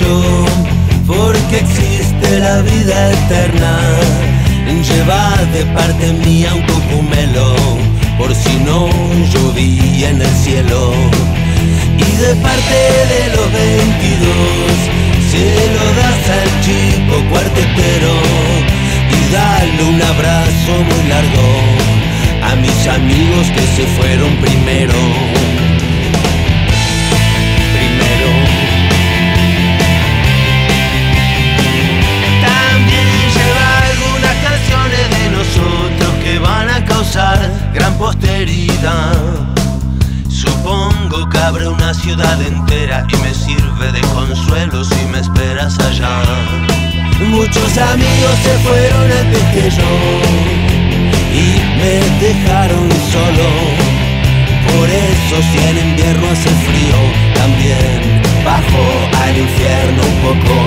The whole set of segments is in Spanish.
yo, porque existe la vida eterna. Lleva de parte mía un cocumelo, por si no llovía en el cielo. Y de parte de los 22, se lo das al chico cuartetero. Y dale un abrazo muy largo a mis amigos que se fueron primero. Gran posteridad. Supongo que habrá una ciudad entera y me sirve de consuelo si me esperas allá. Muchos amigos se fueron antes que yo y me dejaron solo. Por eso si en invierno hace frío, también bajo al infierno un poco.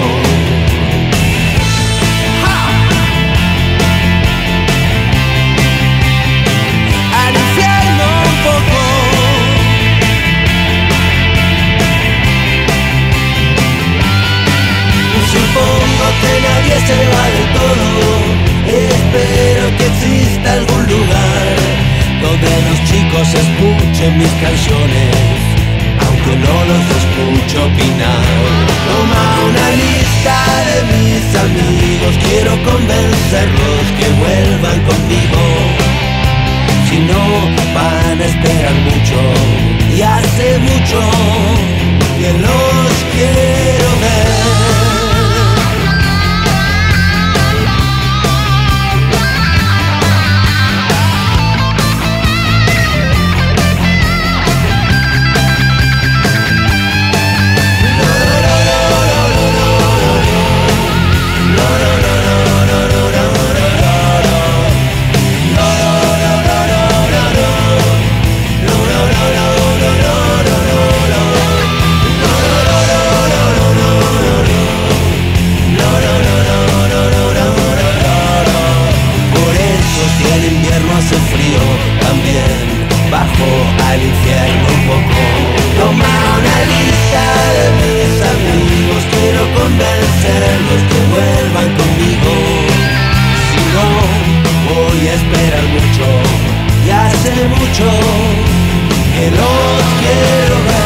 Supongo que nadie se va del todo. Espero que exista algún lugar donde los chicos escuchen mis canciones, aunque no los escucho opinar. Toma una lista de mis amigos, quiero convencerlos que vuelvan conmigo. Si no, van a esperar mucho, y hace mucho que los quiero ver. Hace frío, también bajo al infierno un poco. Toma una lista de mis amigos, quiero convencerlos que vuelvan conmigo. Si no, voy a esperar mucho, y hace mucho que los quiero ver.